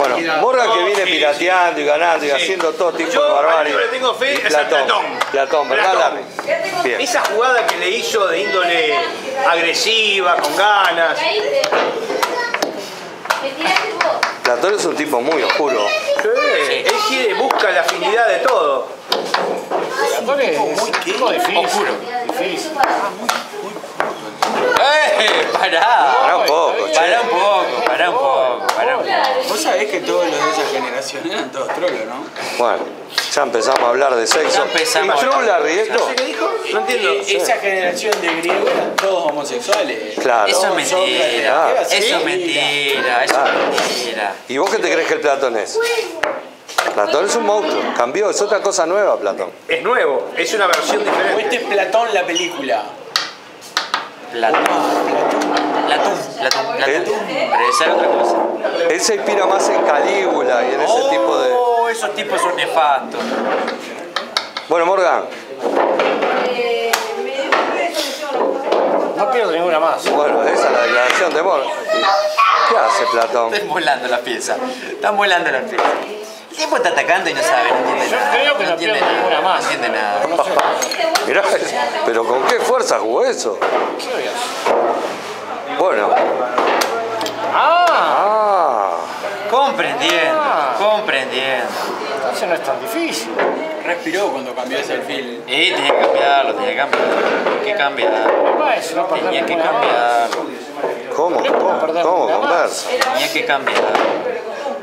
Bueno, Morgan que viene pirateando y ganando y haciendo todo tipo de barbarie. Yo le tengo fe Y es a Platón. Platón, ¿verdad, Larry? Bien. Esa jugada que le hizo de índole agresiva, con ganas. Platón es un tipo muy oscuro. Sí. Él busca la afinidad de todo. Platón es muy difícil. Oscuro. Difícil. Pará un poco, che. Pará un poco. Vos sabés que todos los de esa generación eran todos trolos, ¿no? Bueno, ya empezamos a hablar de sexo. Ya empezamos. ¿Y yo, Larry, esto? ¿Qué dijo? No entiendo. Esa generación de griegos eran todos homosexuales. Claro. Eso es mentira. Ah, Eso es mentira. Eso es mentira. ¿Y vos qué te crees que el Platón es? Platón es un monstruo. Cambió, es otra cosa nueva, Platón. Es nuevo, es una versión O diferente. este es Platón la película. Platón. Pero esa es otra cosa. Él se inspira más en Calígula y en ese tipo de... Oh, esos tipos son nefastos. Bueno, Morgan. No pierdo ninguna más. Bueno, esa es la declaración de Morgan. ¿Qué hace Platón? Están volando las piezas. Están volando las piezas. El tipo está atacando y no sabe, no entiende Yo nada. creo que no entiende pierde ninguna nada. más. No entiende nada. No sé. Mirá, pero ¿con qué fuerza jugó eso? ¿Qué voy a hacer? Bueno. Ah, Ah. Comprendiendo. entonces no es tan difícil. Respiró cuando cambió ese perfil. Tenía que cambiarlo, tenía que cambiarlo. Va, eso no perder Tenía que ninguna más. cambiarlo. ¿Cómo? ¿Cómo conversa? Tenía que cambiarlo.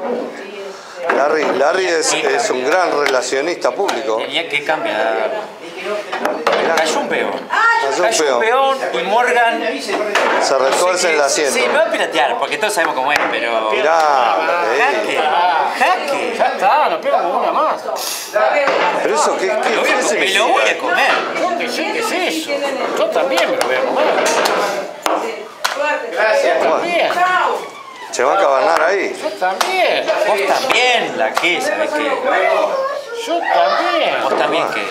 Larry es un gran relacionista público. Tenía que cambiarlo. Cayó un peón. Cayó un peón. Y Morgan Se retuerce en la sí, asiento. me va a piratear, porque todos sabemos cómo es, pero. Mirá, Jaque. Ya está, no pierdo ninguna más. pero eso, ¿qué Me lo voy significa? a comer. Yo que sé qué es eso. Yo también me lo voy a comer. Gracias. Yo también. Se va a cabanar ahí. Yo también. Vos también, la que, ¿sabes qué? Yo también. Vos también, ¿qué?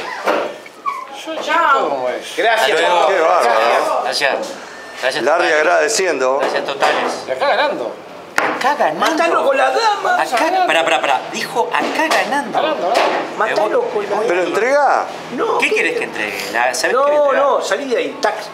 Yo chico como es. Gracias. Hasta luego. Qué bárbaro. Gracias. Gracias. Larry totales. agradeciendo. Gracias totales. Y acá ganando. Acá ganando. Matalo con la dama. Acá, pará. Dijo acá ganando. Ganando. Matalo con la Pero entrega. No. ¿Qué querés que entregue? ¿Sabés qué No, entregar? no, salí de ahí. Tac.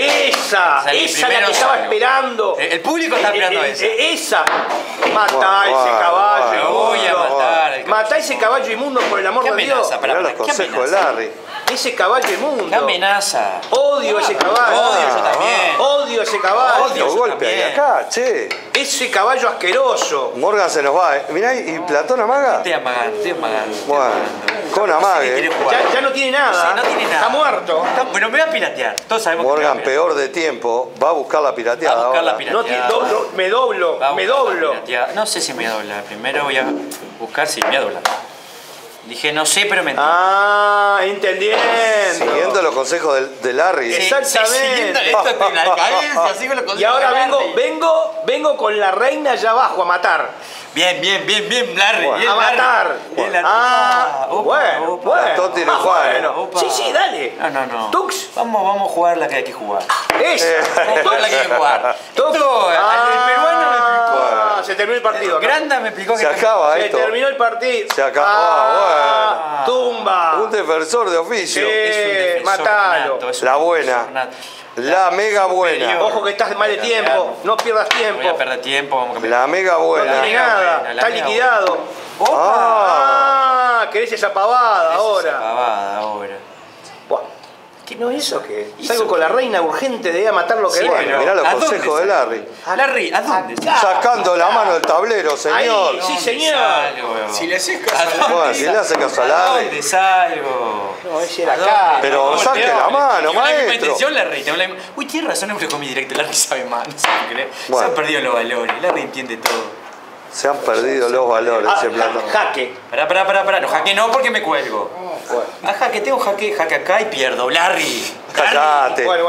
Esa Salí, es la primero que estaba salgo. esperando. El público está esperando esa. Esa. Matá Bueno, ese caballo. Lo voy a inmundo. matar. el Matá ese caballo inmundo por el amor ¿Qué de Dios. amenaza? Mirá los ¿qué consejos de amenaza? Larry. Ese caballo ¿Qué inmundo. amenaza? Odio ese caballo. Odio yo también. Odio ese caballo. Odio. Los yo golpes ahí también. acá, che. Ese caballo asqueroso. Morgan se nos va. Mirá, ¿y Platón amaga? Estoy amagando. Bueno, con ¿Qué amague. quiere jugar? Ya no tiene nada. Sí, no tiene nada. Está muerto. Bueno, me va a piratear. Todos sabemos Morgan, que peor de tiempo, va a buscar la pirateada Va a buscar la ahora. pirateada. No tiene, me doblo. Va a Me buscar la doblo. pirateada. No sé si me voy a doblar. Primero voy a buscar si me voy a doblar. Dije, no sé, pero mentí. Ah, entendiendo. Siguiendo los consejos de Larry. Sí. exactamente. Siguiendo esto en la cadencia, sigo los Y ahora consejos de Larry. vengo con la reina allá abajo a matar. Bien, Larry. Bueno. Bien, A Larry. matar. Bien, Larry. Ah, Opa, bueno, opa. bueno. Todo tiene Ah, Juan, bueno. Opa. Sí, dale. No. Tux. Vamos a jugar la que hay que jugar. Esa. Vamos a jugar la que hay que jugar. Tux. Esto, al peruano me explicó. Ah, se terminó el partido. acá. Granda me explicó que Se acaba Se esto. terminó el partido. Se acabó. Ah, tumba. Un defensor de oficio. es un defensor matalo. nato, es un La defensor buena. nato. La mega buena. Superior. Ojo que estás mal de tiempo. No pierdas No voy a tiempo. perder tiempo, vamos a cambiar. La mega No buena. tiene mega nada. buena, la Está mega liquidado. Opa. Ah, querés esa pavada Esa ahora. pavada ahora. Buah. ¿Qué no es eso? ¿Qué? Salgo con la reina urgente de ir a matar lo que Sí, venga. pero- Mirá los ¿a dónde consejos de sale? Larry. Larry, ¿a dónde? Sacando la mano del tablero, señor. Ahí, sí, señor. Si le haces caso Bueno, si le hace caso a ¿A Larry. dónde salgo? No, ese era ¿A dónde? acá. Pero saque la mano, Tengo la misma maestro. intención, Larry. Uy, tiene razón, no me lo comí directo. Larry sabe más, no sé qué creer. Se Bueno. han perdido los valores. Larry entiende todo. Se han perdido los valores, Ah, ese Platón. jaque. Pará. No jaque no porque me cuelgo. Ah, jaque, tengo jaque acá y pierdo. Larry. Callate. Bueno.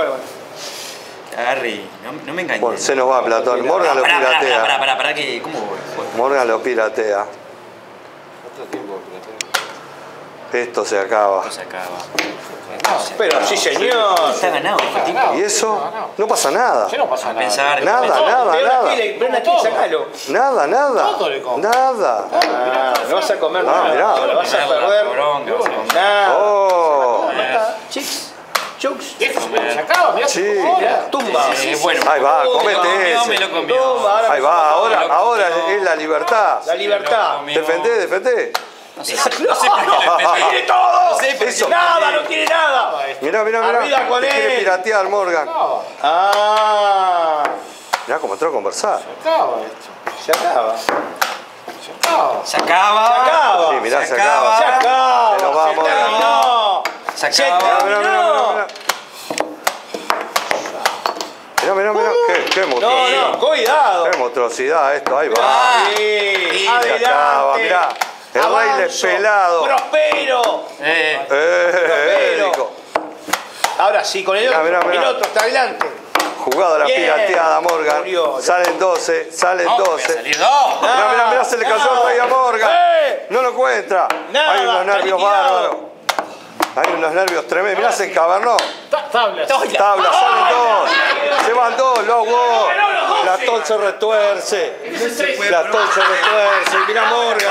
Larry, no me engañes. Bueno, se nos va Platón. Morgan lo Pará, piratea. que. ¿Cómo voy? Morgan lo piratea. Esto se acaba. Se acaba. Pero sí, señor. Está ganado, Fatima. ¿Y eso? No pasa nada. ¿Qué no pasa nada? Pensar. Nada, nada, nada. Ven aquí, sacalo. Nada, nada. Todo le como. Nada. No vas a comer Ah, mirá. nada. Lo vas a perder. Bronca, vas a comer. Nada. Oh. Chicks. Chux. Esto se acaba, mirá. Sí. Tumba. Bueno. Ahí va, Me comete lo ese. comió. Toma, Ahí va, ahora es la libertad. La libertad. Defendé, defendé. No sé por qué le ¡Tiene todo! No sé, pero Eso. ¡Nada! ¡No tiene nada! Mirá, mirá, Arriba mirá. con Te quiere él. piratear, Morgan. Ah. Mirá cómo entró a conversar. Se acaba esto. Se acaba. Se acaba. Se acaba. Se acaba. Sí, mirá, Se se acaba. Se acaba. Se nos va, Se Morgan. terminó. Se Se acaba. Mirá, mirá, terminó. mirá. Mirá, mirá, mirá. Qué No, monstruosidad. no, cuidado. Qué monstruosidad esto. Ahí va. Sí, Se acaba, adelante. mirá. El rey Avanzo. pelado. Prospero. Érico. Ahora sí, con el Mirá, otro. mirá, mirá. El otro está adelante. Jugada la Bien. pirateada, Morgan. Murió. Salen 12, salen No, voy a 12. salir dos. Mirá, mirá, mirá, se le cayó el rey a Morgan. No lo encuentra. Nada, Hay unos está nervios liquidado. bárbaros. Hay unos nervios tremendos. Mirá, se encabernó. Tablas. Tabla, salen dos. Se van dos, lo ahogó. Platón se retuerce. Platón se retuerce. Mirá Morgan.